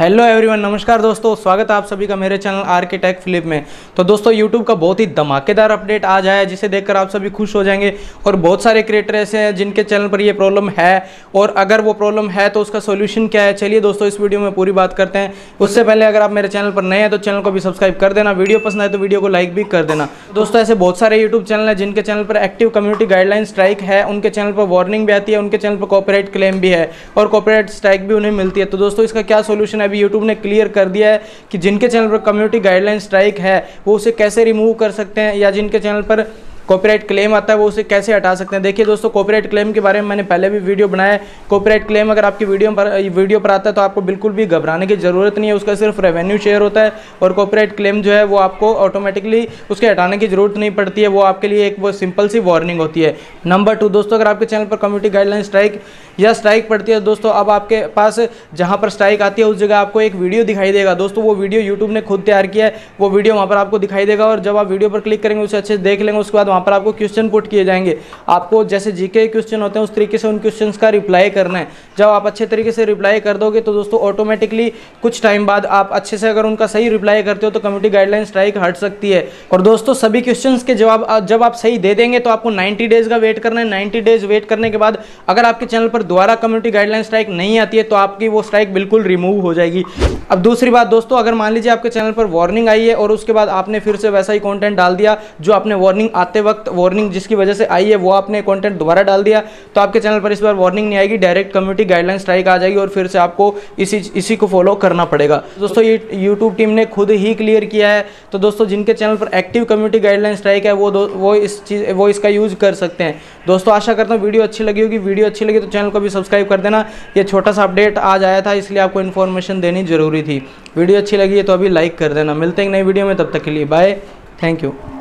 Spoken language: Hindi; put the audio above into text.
हेलो एवरीवन, नमस्कार दोस्तों, स्वागत है आप सभी का मेरे चैनल आरके टेक फ्लिप में। तो दोस्तों यूट्यूब का बहुत ही धमाकेदार अपडेट आज आया है जिसे देखकर आप सभी खुश हो जाएंगे। और बहुत सारे क्रिएटर ऐसे हैं जिनके चैनल पर ये प्रॉब्लम है, और अगर वो प्रॉब्लम है तो उसका सोल्यूशन क्या है, चलिए दोस्तों इस वीडियो में पूरी बात करते हैं। उससे पहले अगर आप मेरे चैनल पर नए हैं तो चैनल को भी सब्सक्राइब कर देना, वीडियो पसंद आए तो वीडियो को लाइक भी कर देना। दोस्तों ऐसे बहुत सारे यूट्यूब चैनल हैं जिनके चैनल पर एक्टिव कम्युनिटी गाइडलाइन स्ट्राइक है, उनके चैनल पर वार्निंग भी आती है, उनके चैनल पर कॉपीराइट क्लेम भी है और कॉपीराइट स्ट्राइक भी उन्हें मिलती है। तो दोस्तों इसका क्या सोल्यूशन है, अभी यूट्यूब ने क्लियर कर दिया है कि जिनके चैनल पर कम्युनिटी गाइडलाइन स्ट्राइक है वो उसे कैसे रिमूव कर सकते हैं, या जिनके चैनल पर कॉपीराइट क्लेम आता है वो उसे कैसे हटा सकते हैं। देखिए दोस्तों, कॉपीराइट क्लेम के बारे में मैंने पहले भी वीडियो बनाया है। कॉपीराइट क्लेम अगर आपकी वीडियो पर आता है तो आपको बिल्कुल भी घबराने की ज़रूरत नहीं है, उसका सिर्फ रेवेन्यू शेयर होता है। और कॉपीराइट क्लेम जो है वो आपको ऑटोमेटिकली उसके हटाने की जरूरत नहीं पड़ती है, वो आपके लिए एक वो सिंपल सी वार्निंग होती है। नंबर 2 दोस्तों, अगर आपके चैनल पर कम्युनिटी गाइडलाइन स्ट्राइक पड़ती है दोस्तों, अब आपके पास जहाँ पर स्ट्राइक आती है उस जगह आपको एक वीडियो दिखाई देगा। दोस्तों वो वीडियो यूट्यूब ने खुद तैयार किया है, वो वीडियो वहाँ पर आपको दिखाई देगा। और जब आप वीडियो पर क्लिक करेंगे उसे अच्छे से देख लेंगे, उसके बाद वहाँ पर आपको क्वेश्चन पुट किए जाएंगे। आपको जैसे जीके क्वेश्चन होते हैं उस तरीके से उन क्वेश्चंस का रिप्लाई करना है। जब आप अच्छे तरीके से रिप्लाई कर दोगे तो दोस्तों ऑटोमेटिकली कुछ टाइम बाद आप अच्छे से अगर उनका सही रिप्लाई करते हो तो कम्युनिटी गाइडलाइन स्ट्राइक हट सकती है। और दोस्तों सभी क्वेश्चंस के जवाब जब आप सही दे देंगे तो आपको 90 डेज का वेट करना है। 90 डेज वेट करने के बाद अगर आपके चैनल पर दोबारा कम्युनिटी गाइडलाइन स्ट्राइक नहीं आती है तो आपकी वो स्ट्राइक बिल्कुल रिमूव हो जाएगी। अब दूसरी बात दोस्तों, अगर मान लीजिए आपके चैनल पर वार्निंग आई है और उसके बाद आपने फिर से वैसा ही कंटेंट डाल दिया जो आपने वार्निंग आते वक्त वार्निंग जिसकी वजह से आई है वो आपने कंटेंट दोबारा डाल दिया, तो आपके चैनल पर इस बार वार्निंग नहीं आएगी, डायरेक्ट कम्युनिटी गाइडलाइन स्ट्राइक आ जाएगी और फिर से आपको इसी को फॉलो करना पड़ेगा। दोस्तों ये यूट्यूब टीम ने खुद ही क्लियर किया है। तो दोस्तों जिनके चैनल पर एक्टिव कम्युनिटी गाइडलाइन स्ट्राइक है वो इसका यूज कर सकते हैं। दोस्तों आशा करता हूँ वीडियो अच्छी लगी होगी। वीडियो अच्छी लगी तो चैनल को भी सब्सक्राइब कर देना। ये छोटा सा अपडेट आज आया था इसलिए आपको इन्फॉर्मेशन देनी जरूरी थी। वीडियो अच्छी लगी है तो अभी लाइक कर देना। मिलते हैं नई वीडियो में, तब तक के लिए बाय, थैंक यू।